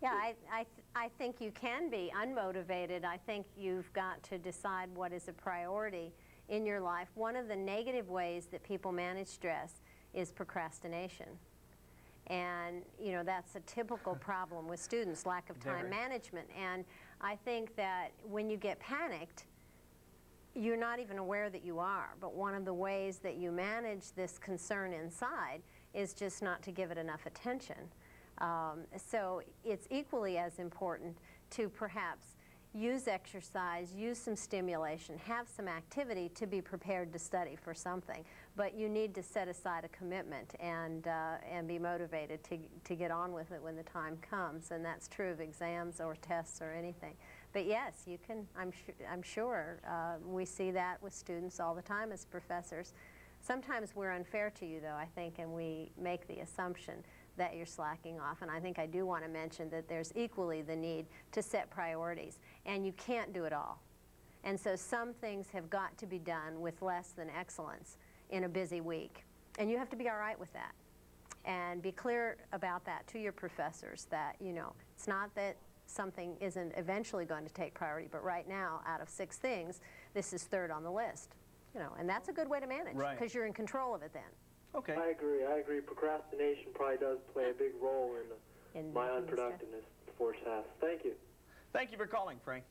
Yeah, I think you can be unmotivated. I think you've got to decide what is a priority in your life. One of the negative ways that people manage stress is procrastination. And, you know, that's a typical problem with students, lack of time management. And I think that when you get panicked, you're not even aware that you are. But one of the ways that you manage this concern inside is just not to give it enough attention. So it's equally as important to perhaps use exercise, use some stimulation, have some activity to be prepared to study for something. But you need to set aside a commitment and be motivated to get on with it when the time comes. And that's true of exams or tests or anything. But yes, you can, I'm sure we see that with students all the time as professors. Sometimes we're unfair to you, though, I think, and we make the assumption that you're slacking off. And I think I do want to mention that there's equally the need to set priorities, and you can't do it all. And so some things have got to be done with less than excellence in a busy week. And you have to be all right with that. And be clear about that to your professors, that, you know, it's not that something isn't eventually going to take priority, but right now, out of 6 things, this is 3rd on the list. You know, and that's a good way to manage, because you're in control of it then. Okay. I agree. Procrastination probably does play a big role in my unproductiveness before tests. Thank you. Thank you for calling, Frank.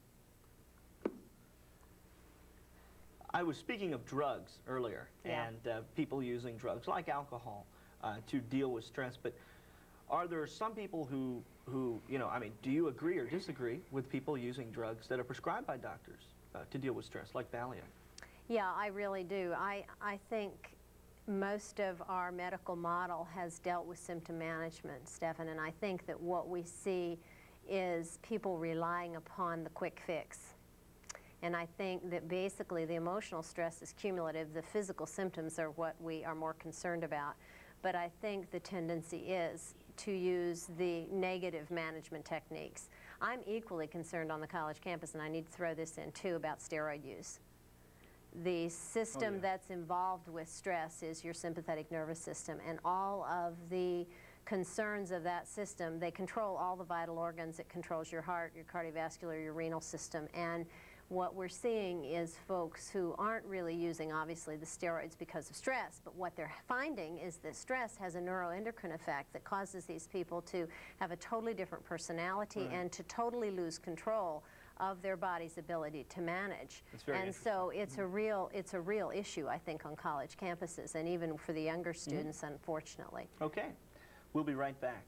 I was speaking of drugs earlier, and people using drugs like alcohol to deal with stress, but are there some people who, you know, I mean, do you agree or disagree with people using drugs that are prescribed by doctors to deal with stress, like Valium? Yeah, I really do. I think most of our medical model has dealt with symptom management, Stephan, and I think that what we see is people relying upon the quick fix. And I think that basically the emotional stress is cumulative. The physical symptoms are what we are more concerned about. But I think the tendency is to use the negative management techniques. I'm equally concerned on the college campus, and I need to throw this in too, about steroid use. The system that's involved with stress is your sympathetic nervous system, and all of the concerns of that system, they control all the vital organs. It controls your heart, your cardiovascular, your renal system, and what we're seeing is folks who aren't really using, obviously, the steroids because of stress, but what they're finding is that stress has a neuroendocrine effect that causes these people to have a totally different personality and to totally lose control of their body's ability to manage. And so it's a real issue, I think, on college campuses, and even for the younger students, unfortunately. Okay. We'll be right back.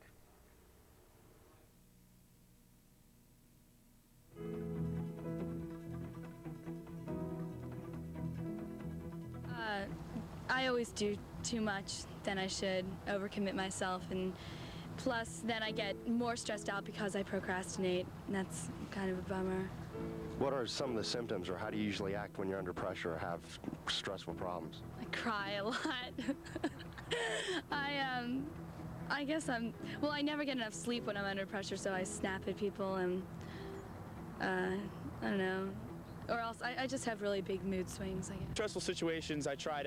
I always do too much than I should, overcommit myself, and plus then I get more stressed out because I procrastinate, and that's kind of a bummer. What are some of the symptoms, or how do you usually act when you're under pressure or have stressful problems? I cry a lot. I guess well, I never get enough sleep when I'm under pressure, so I snap at people, and I don't know. Or else I just have really big mood swings, I guess. Stressful situations, I try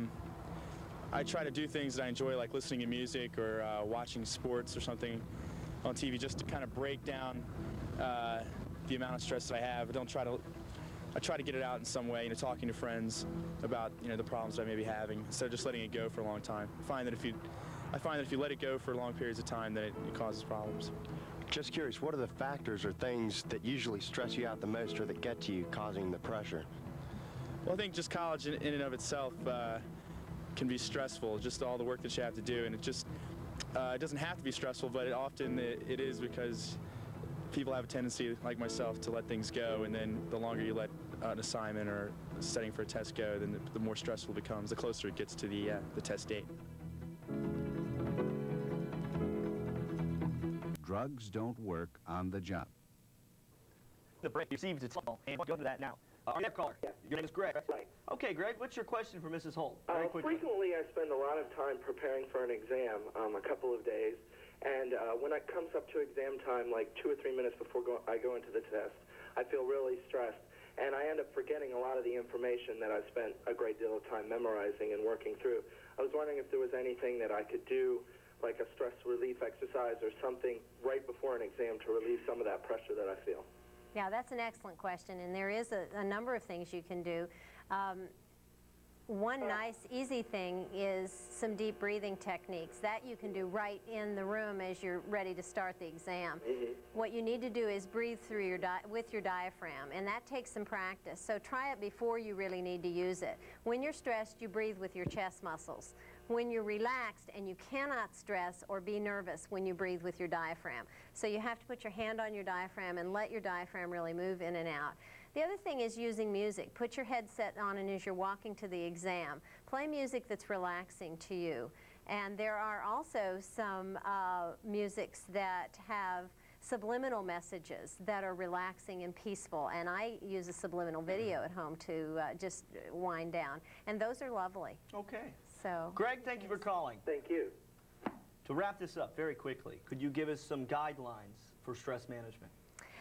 to do things that I enjoy, like listening to music or watching sports or something on TV, just to kind of break down the amount of stress that I have. I try to get it out in some way, you know, talking to friends about, you know, the problems that I may be having, instead of just letting it go for a long time. I find that if you let it go for long periods of time, then it causes problems. Just curious, what are the factors or things that usually stress you out the most, or that get to you, causing the pressure? Well, I think just college in and of itself can be stressful, just all the work that you have to do, and it doesn't have to be stressful, but often it is, because people have a tendency, like myself, to let things go, and then the longer you let an assignment or studying for a test go, then the more stressful it becomes, the closer it gets to the test date. Drugs don't work on the job. The break received its call, and we'll go to that now. Our next caller, your name is Greg. Right. Okay, Greg, what's your question for Mrs. Holt? Very quickly. Frequently, I spend a lot of time preparing for an exam, a couple of days, and when it comes up to exam time, like 2 or 3 minutes before I go into the test, I feel really stressed, and I end up forgetting a lot of the information that I've spent a great deal of time memorizing and working through. I was wondering if there was anything that I could do like a stress relief exercise or something right before an exam to relieve some of that pressure that I feel? Yeah, that's an excellent question, and there is a number of things you can do. One nice, easy thing is some deep breathing techniques. That you can do right in the room as you're ready to start the exam. What you need to do is breathe through with your diaphragm, and that takes some practice. So try it before you really need to use it. When you're stressed, you breathe with your chest muscles. When you're relaxed, and you cannot stress or be nervous when you breathe with your diaphragm. So you have to put your hand on your diaphragm and let your diaphragm really move in and out. The other thing is using music. Put your headset on, and as you're walking to the exam, play music that's relaxing to you. And there are also some musics that have subliminal messages that are relaxing and peaceful, and I use a subliminal video at home to just wind down, and those are lovely. Okay. So, Greg, thank you for calling. Thank you. To wrap this up very quickly, could you give us some guidelines for stress management?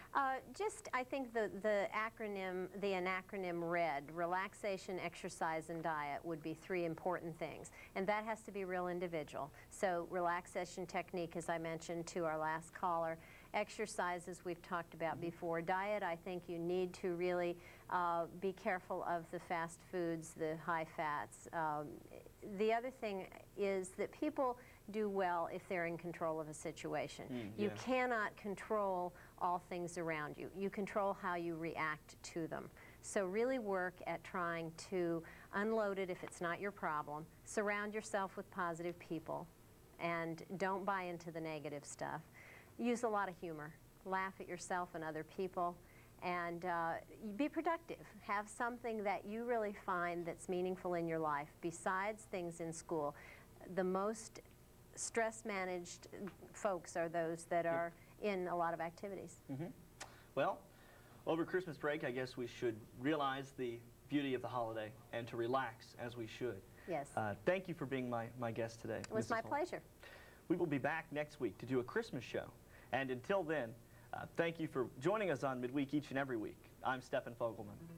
I think the acronym RED, relaxation, exercise, and diet, would be 3 important things. And that has to be real individual. So relaxation technique, as I mentioned to our last caller. Exercises we've talked about before. Diet, I think you need to really be careful of the fast foods, the high fats. The other thing is that people do well if they're in control of a situation. You cannot control all things around you. You control how you react to them. So really work at trying to unload it if it's not your problem. Surround yourself with positive people, and don't buy into the negative stuff. Use a lot of humor. Laugh at yourself and other people, and be productive. Have something that you really find that's meaningful in your life besides things in school. The most stress-managed folks are those that are in a lot of activities. Well, over Christmas break, I guess we should realize the beauty of the holiday and to relax as we should. Yes. Thank you for being my guest today. It was my pleasure. We will be back next week to do a Christmas show. And until then, thank you for joining us on Midweek each and every week. I'm Stephen Fogelman.